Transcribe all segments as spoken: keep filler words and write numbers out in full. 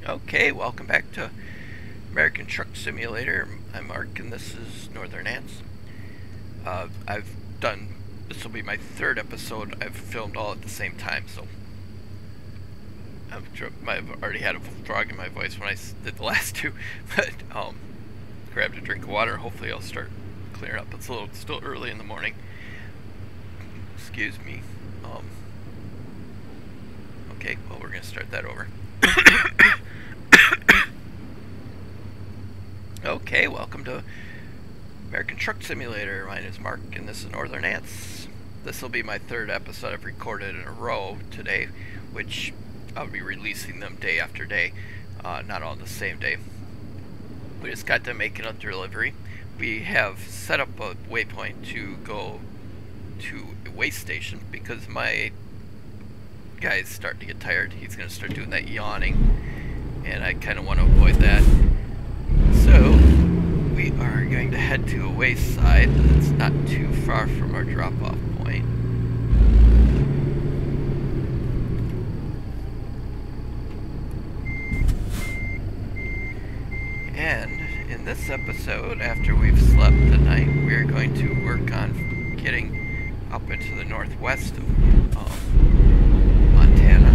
Okay, welcome back to American Truck Simulator. I'm Mark and this is NorthernANTs. Uh, I've done, this will be my third episode. I've filmed all at the same time, so I've, I've already had a frog in my voice when I did the last two, but um, grabbed a drink of water. Hopefully I'll start clearing up. It's a little still early in the morning. Excuse me. Um, okay, well we're going to start that over. Okay, welcome to American Truck Simulator. My name is Mark and this is NorthernANTs. This will be my third episode I've recorded in a row today, which I'll be releasing them day after day, uh, not on the same day. We just got done making a delivery. We have set up a waypoint to go to a way station because my guy's starting to get tired. He's going to start doing that yawning, and I kind of want to avoid that. So, we are going to head to a wayside that's not too far from our drop-off point. And in this episode, after we've slept the night, we're going to work on getting up into the northwest of um, Montana.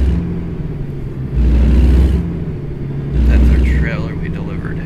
That's our trailer we delivered.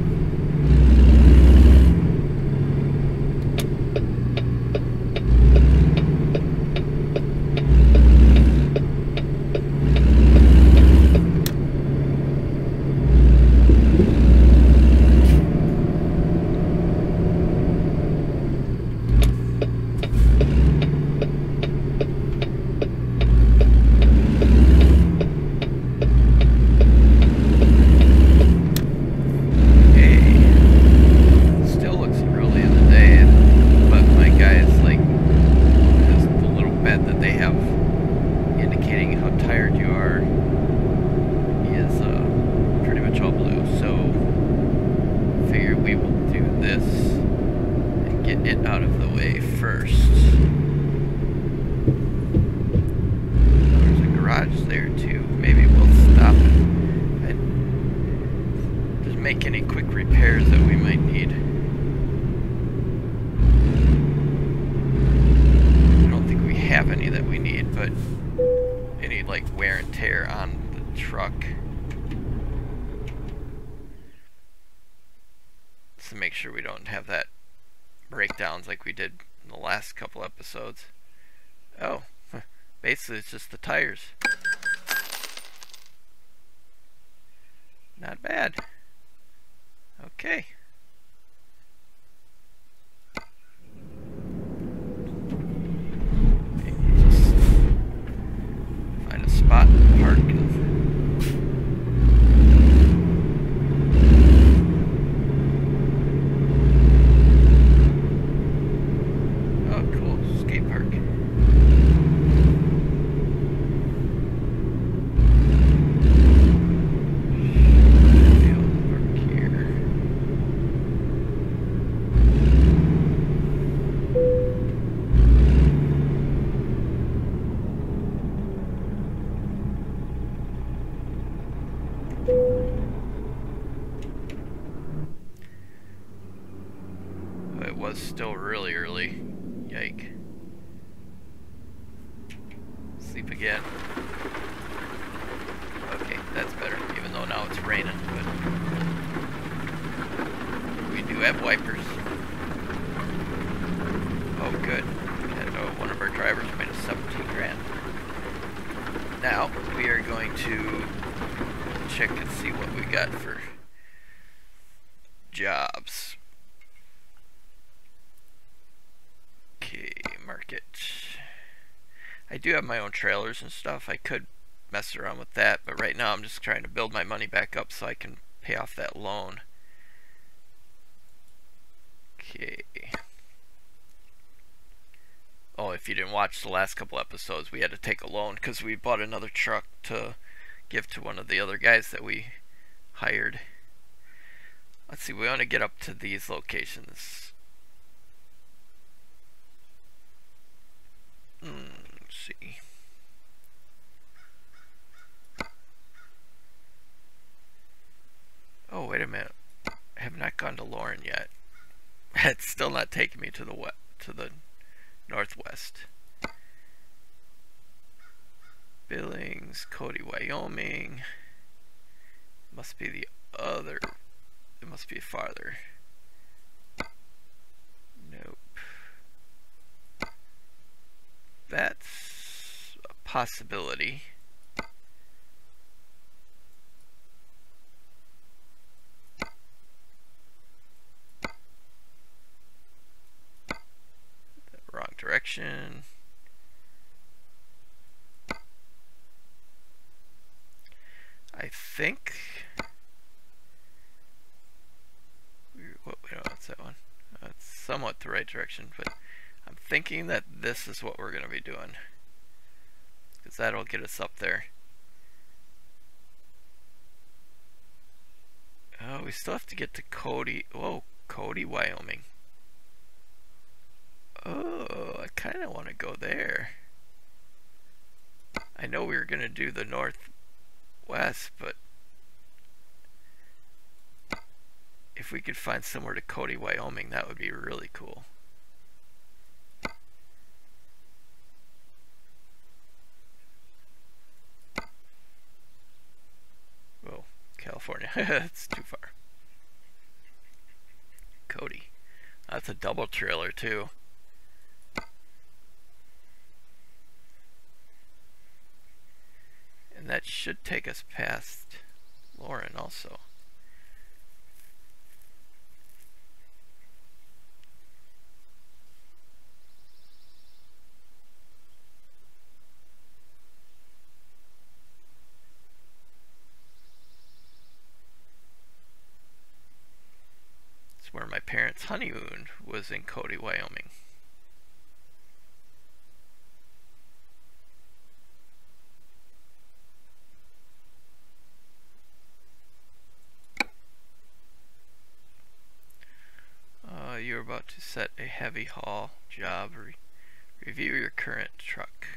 To make sure we don't have that breakdowns like we did in the last couple episodes. Oh, basically it's just the tires. Not bad. Okay. Just find a spot to park and still really early. Yike. Sleep again. Okay, that's better, even though now it's raining, but we do have wipers. Oh good. And uh, one of our drivers made us seventeen grand. Now we are going to check and see what we got for jobs. Market. I do have my own trailers and stuff. I could mess around with that, but right now I'm just trying to build my money back up so I can pay off that loan. Okay. Oh, if you didn't watch the last couple episodes, we had to take a loan because we bought another truck to give to one of the other guys that we hired. Let's see, we want to get up to these locations. Hmm, let's see. wait a minute. I have not gone to Lauren yet. It's still not taking me to the west, to the northwest. Billings, Cody, Wyoming. Must be the other. It must be farther. Nope. That's a possibility. Wrong direction. I think. What? No, that's that one. That's somewhat the right direction, but I'm thinking that this is what we're going to be doing, because that'll get us up there. Oh, we still have to get to Cody. Whoa, Cody, Wyoming. Oh, I kind of want to go there. I know we were going to do the northwest, but if we could find somewhere to Cody, Wyoming, that would be really cool. Whoa, California. That's too far. Cody. That's a double trailer too. And that should take us past Lauren also. It's where my parents' honeymoon was, in Cody, Wyoming. You're about to set a heavy haul job. Re review your current truck.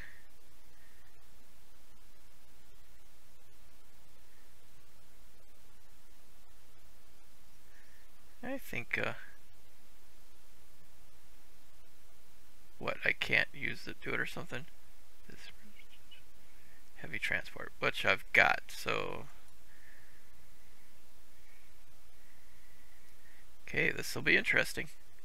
I think uh, what, I can't use it, do it or something? This heavy transport, which I've got, so okay, this will be interesting.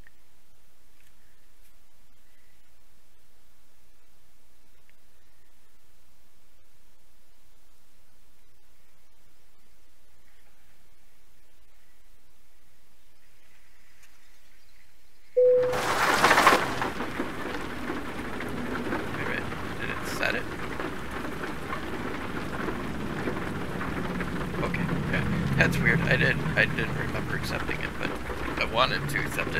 That's weird. I didn't I didn't remember accepting it, but I wanted to accept it.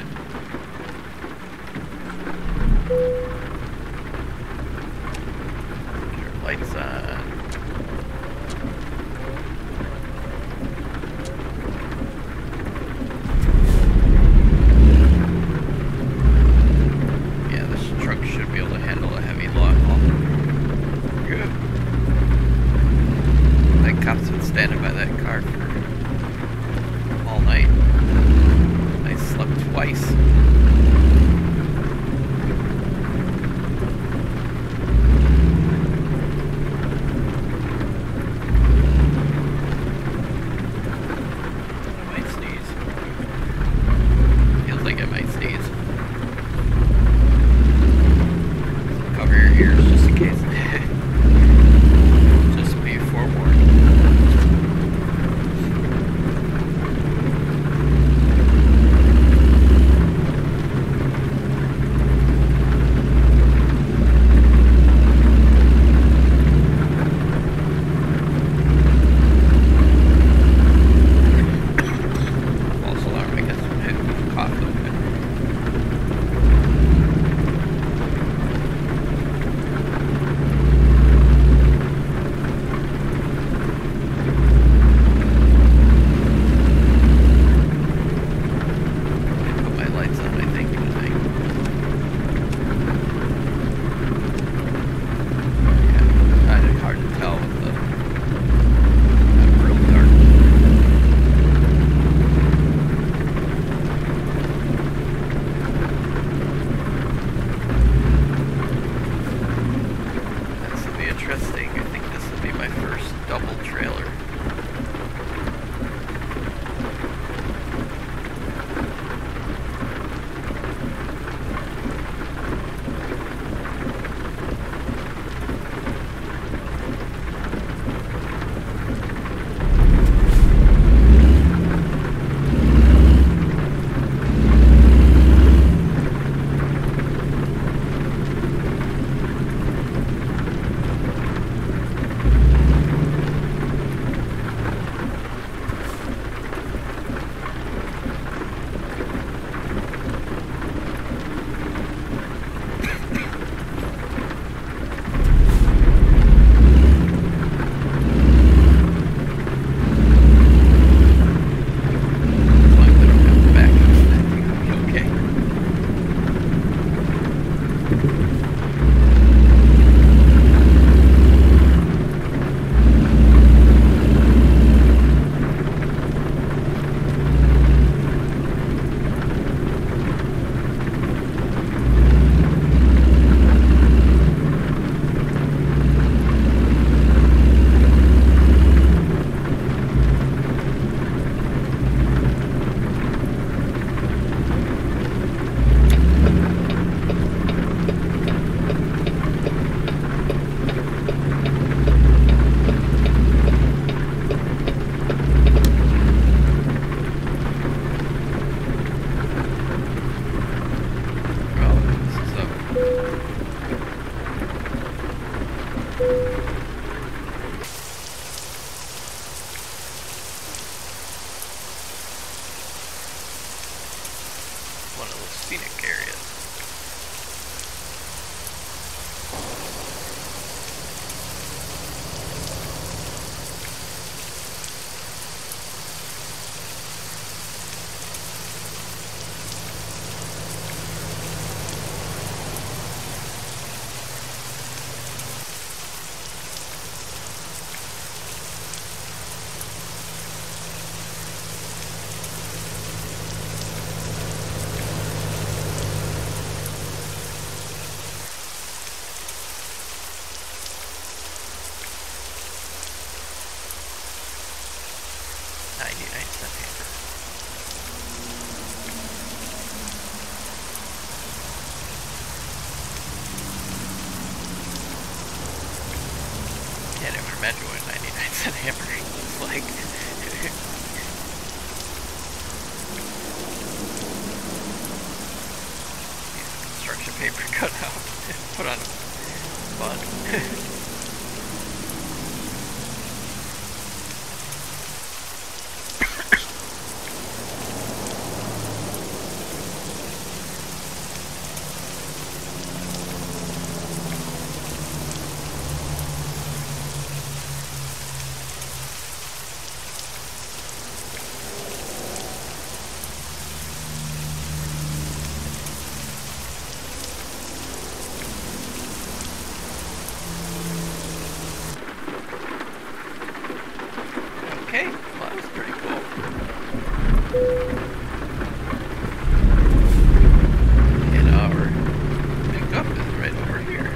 Get our lights on. Yeah, this truck should be able to handle a heavy long haul. Good. That cop's been standing by that car for all night. I slept twice. I might sneeze. Feels like I might sneeze. Cover your ears just in case. Just be forewarned. scenic areas. ninety-nine cent hamper. Can't even imagine what a ninety-nine cent hamper looks like. Construction paper cut out and put on a bun. Okay, well that was pretty cool. And our pickup is right over here.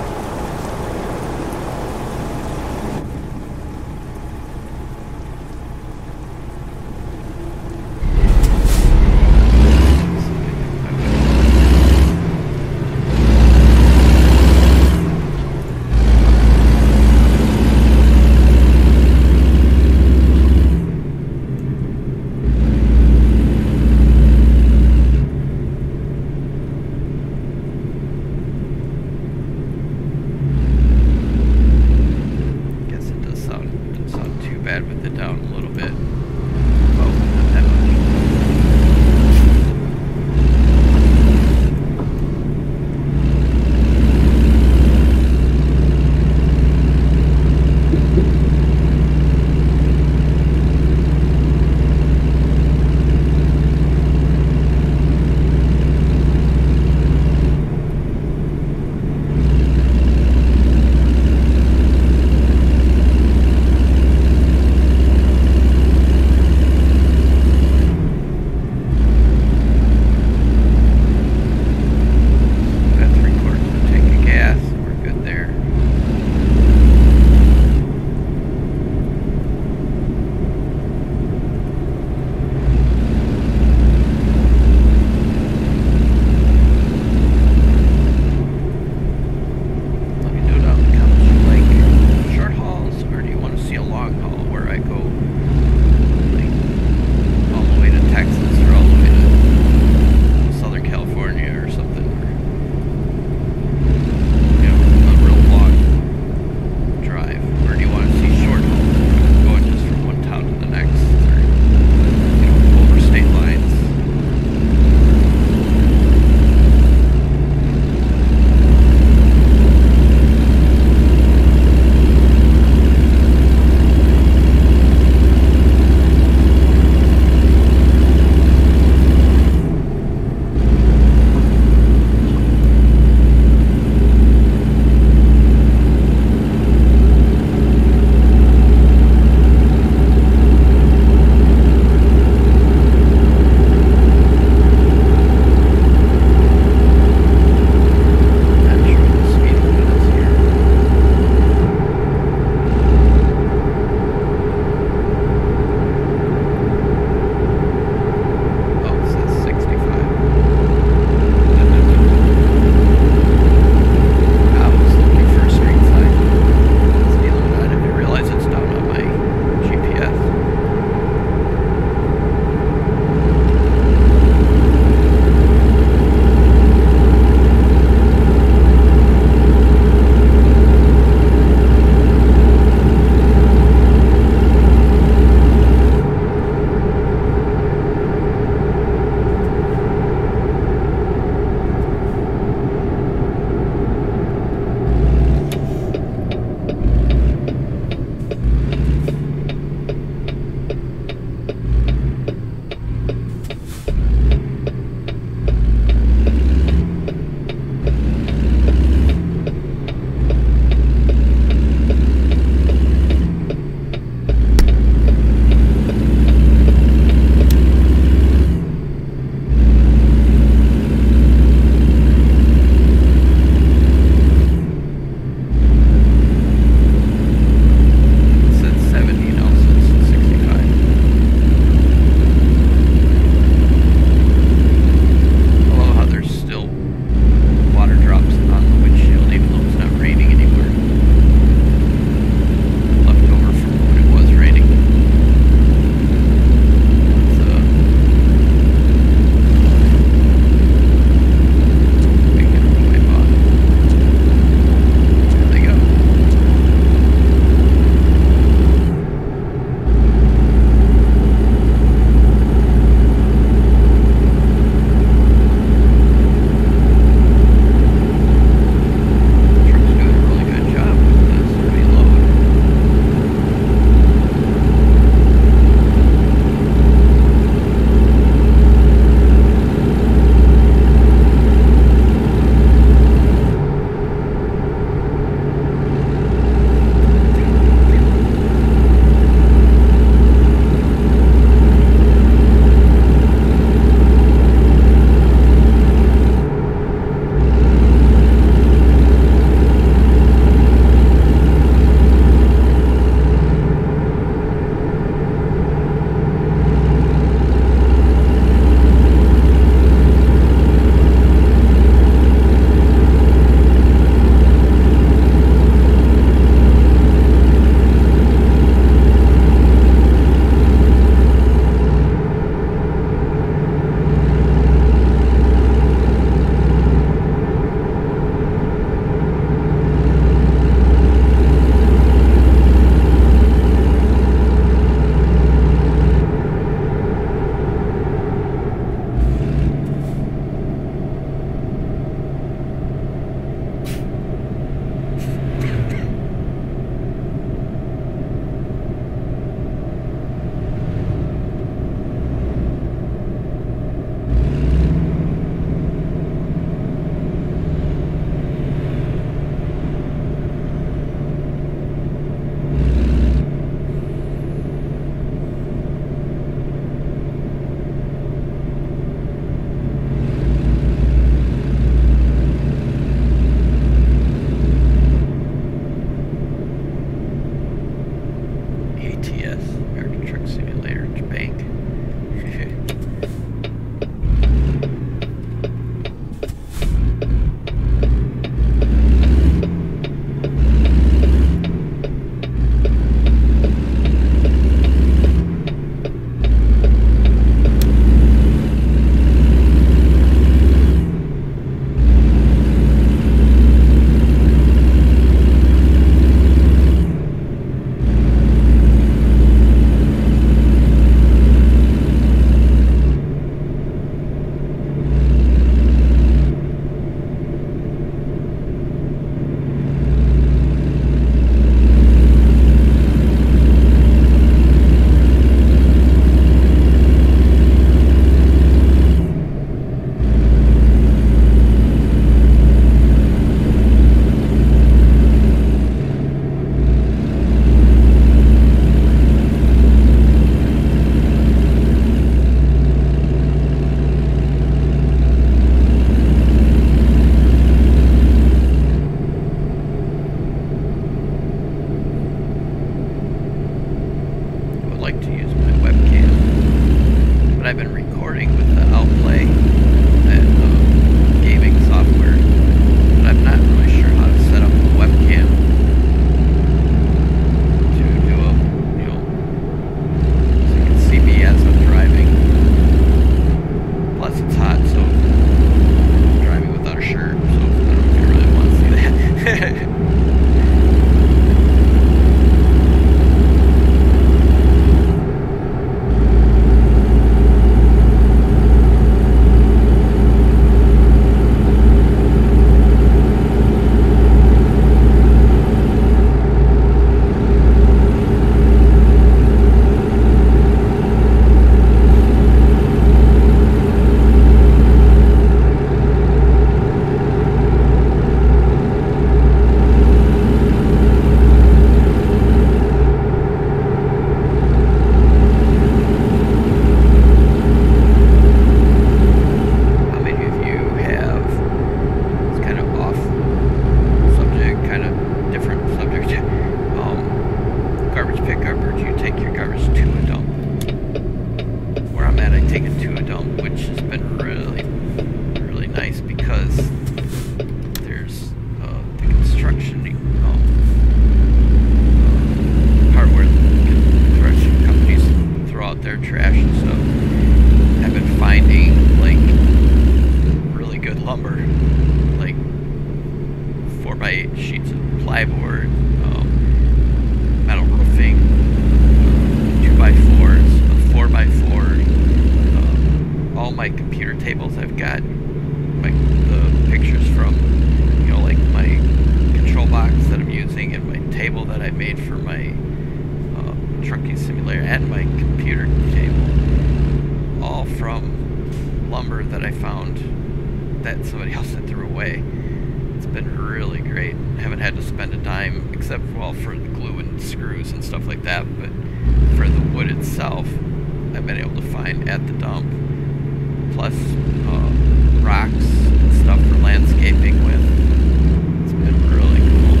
computer tables. I've got my the pictures from, you know, like my control box that I'm using and my table that I made for my uh, trucking simulator and my computer table, all from lumber that I found that somebody else had threw away. It's been really great. I haven't had to spend a dime except, well, for the glue and screws and stuff like that, but for the wood itself, I've been able to find at the dump, plus uh, rocks and stuff for landscaping with. It's been really cool.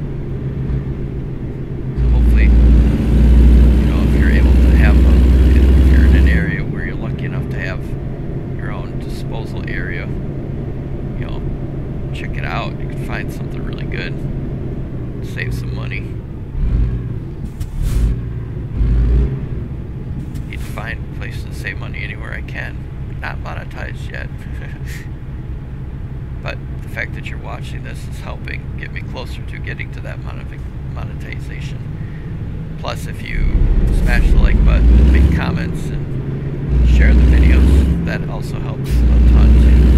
So hopefully, you know, if you're able to have a, if you're in an area where you're lucky enough to have your own disposal area, you know, check it out. You can find something really good, save some money. Need to find places to save money anywhere I can. Not monetized yet. But the fact that you're watching this is helping get me closer to getting to that monetization. Plus, if you smash the like button, make comments, and share the videos, that also helps a ton too.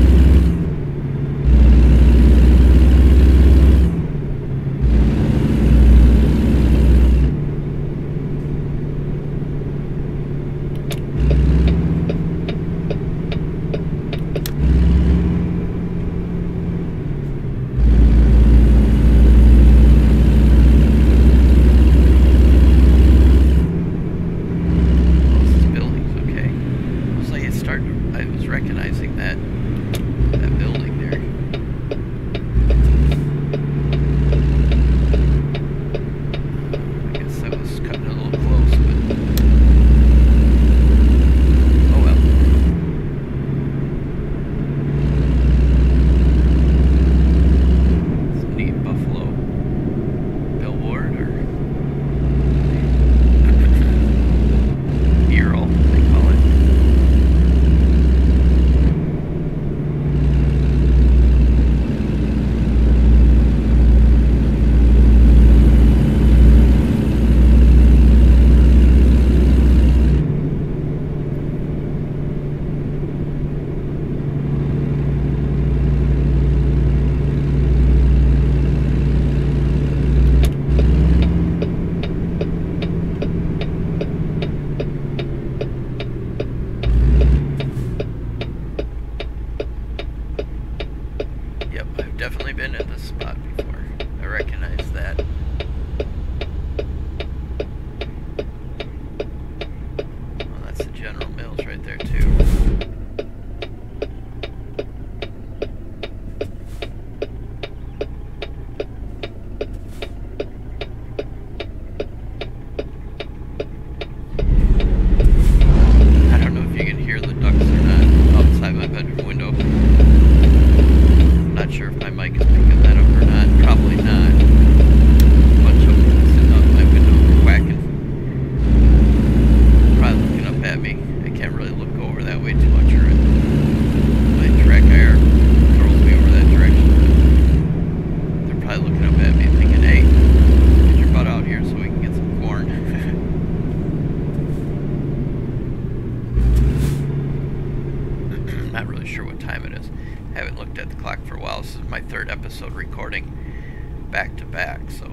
Recording back to back, so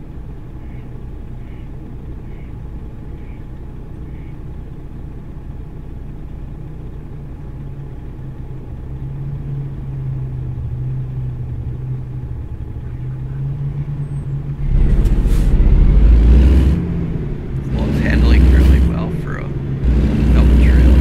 well, it's handling really well for a double trailer.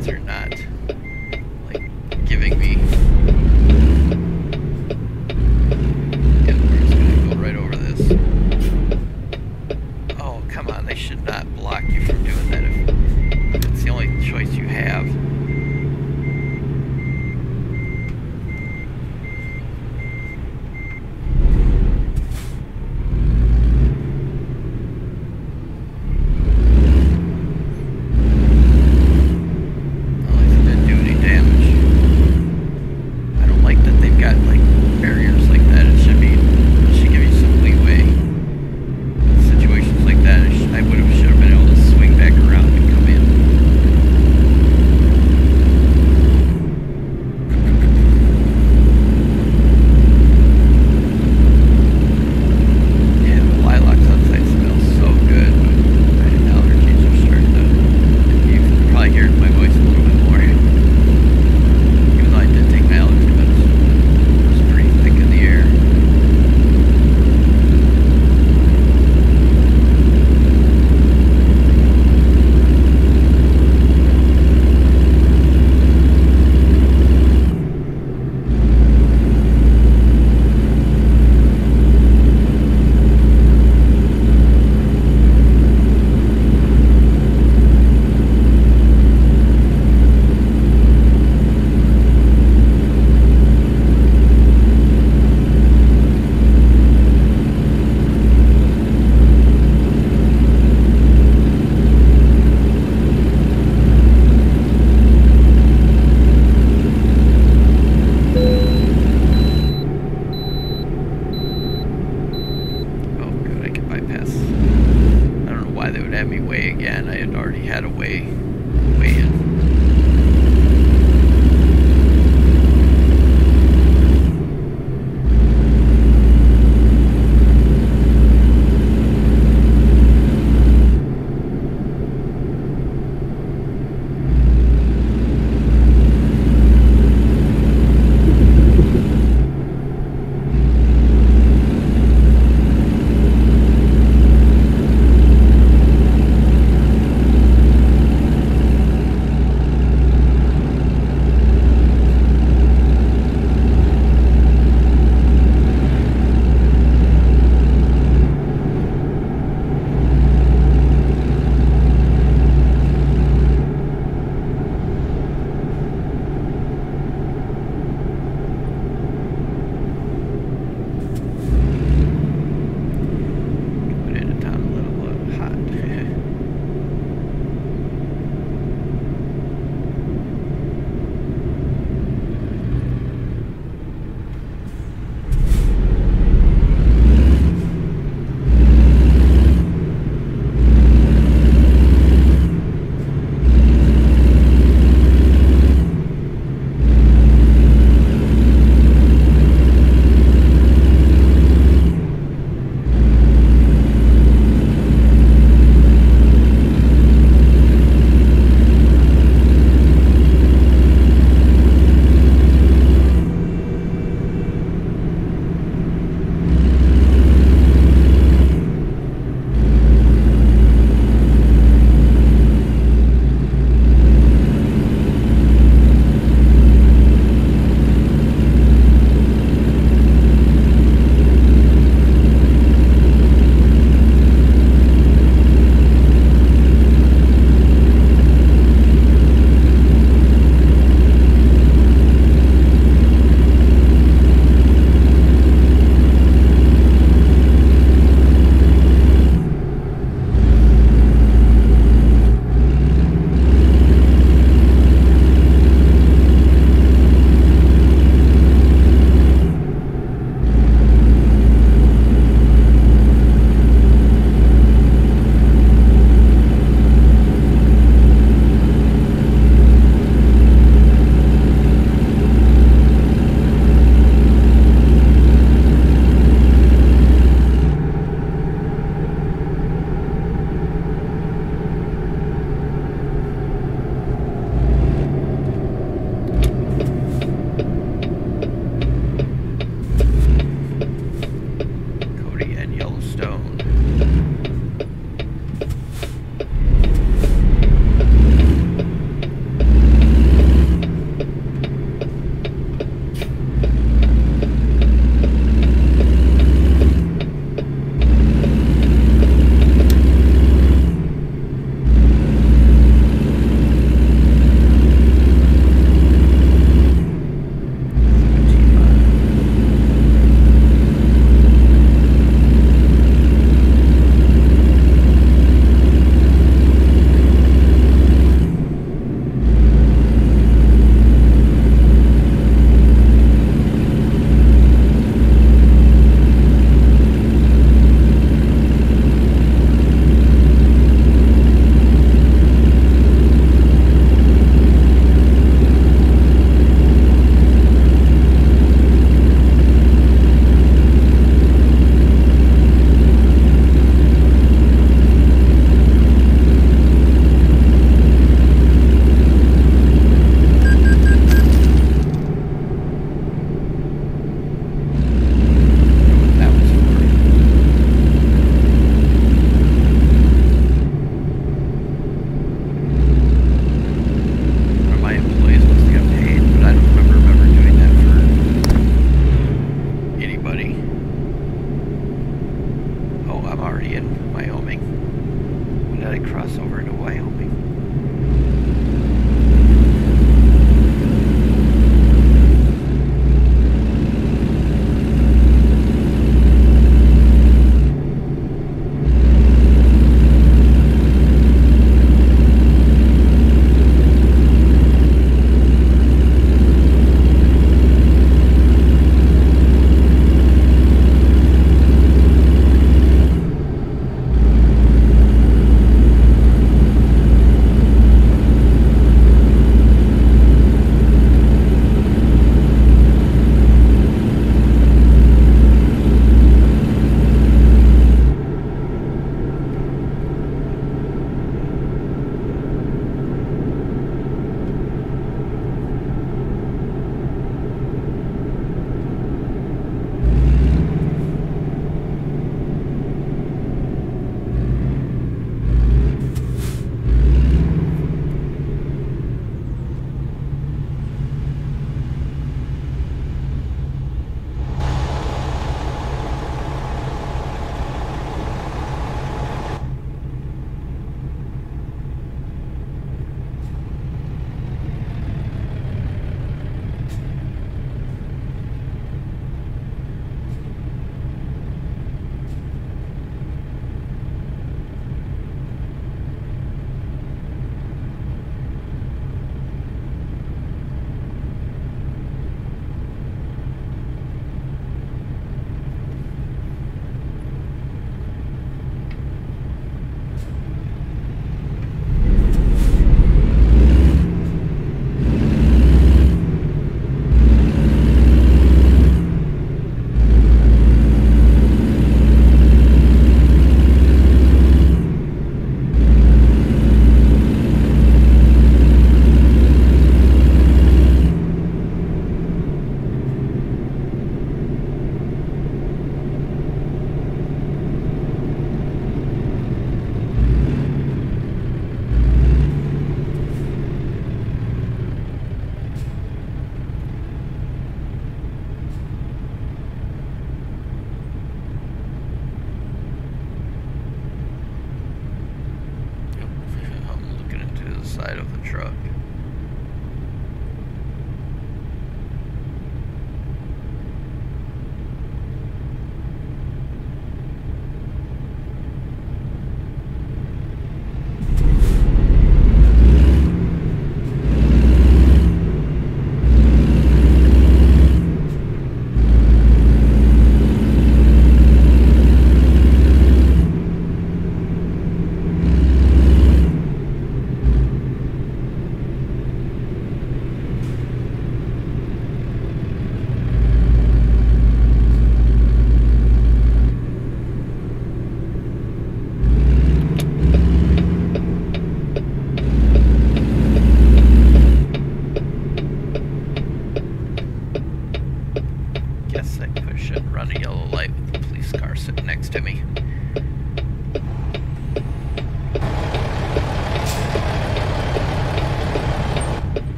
guys are not like giving me. Yep, we're just gonna go right over this. Oh, come on, they should not block you from doing that if it's the only choice you have. Well,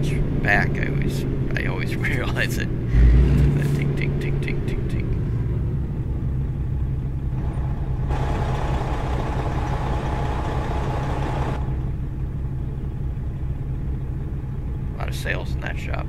much back, I always I always realize it. That tink tink tink tink tink tink. A lot of sales in that shop.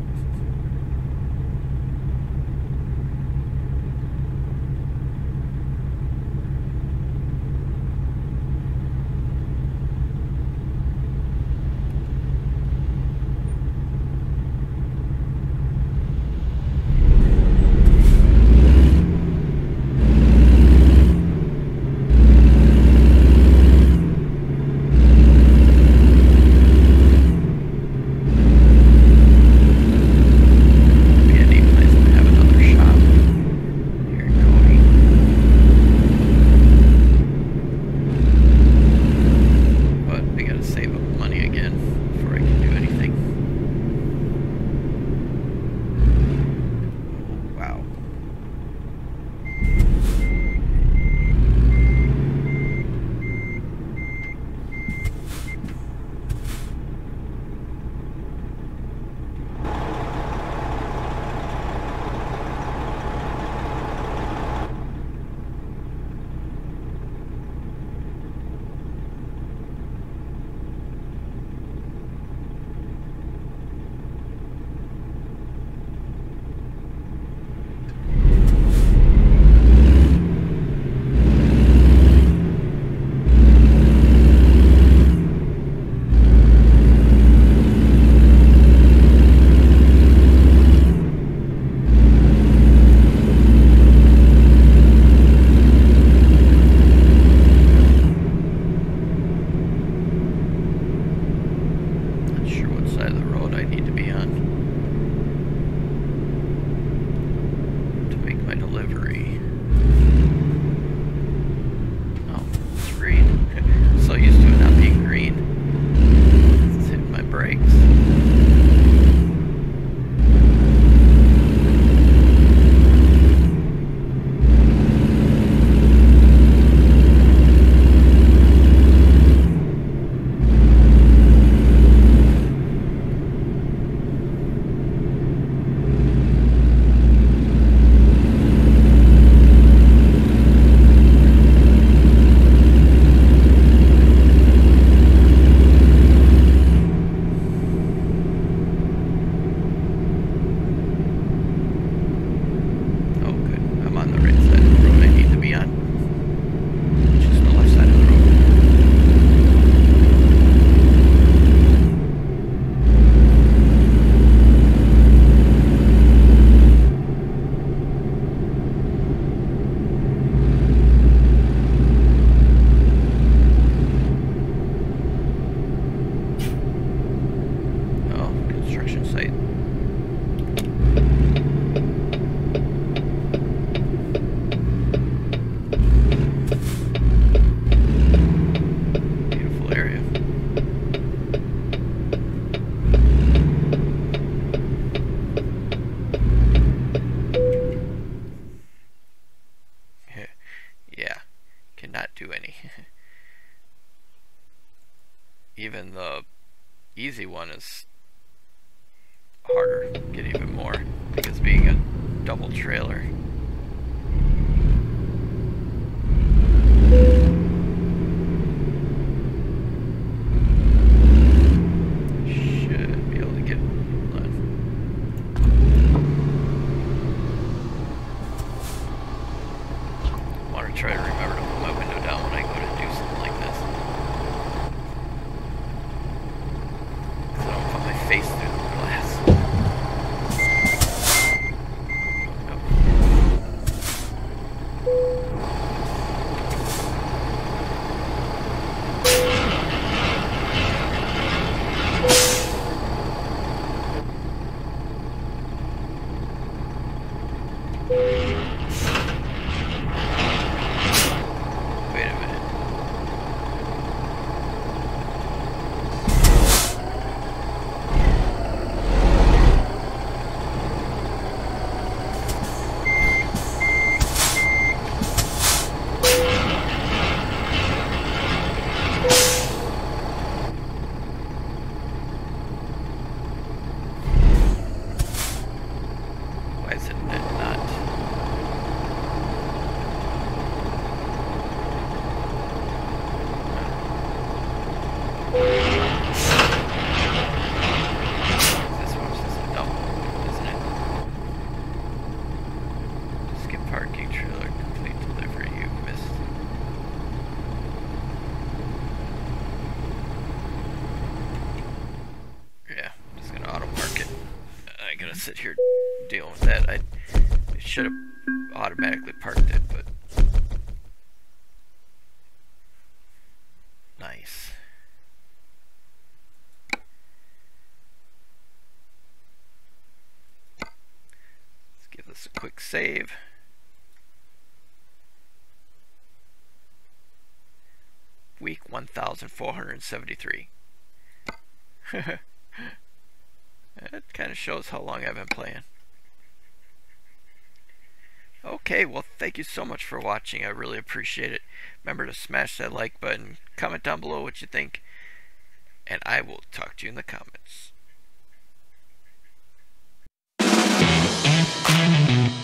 Even the easy one is harder, get even more, because being a double trailer. Should be able to get one. I want to try to remember to put my window down when I go to do something like this. So I don't put my face through the glass. Oh, no. sit here dealing with that. I, I should have automatically parked it, but nice. Let's give this a quick save. Week one thousand four hundred seventy-three. That kind of shows how long I've been playing. Okay, well, thank you so much for watching. I really appreciate it. Remember to smash that like button, comment down below what you think, and I will talk to you in the comments.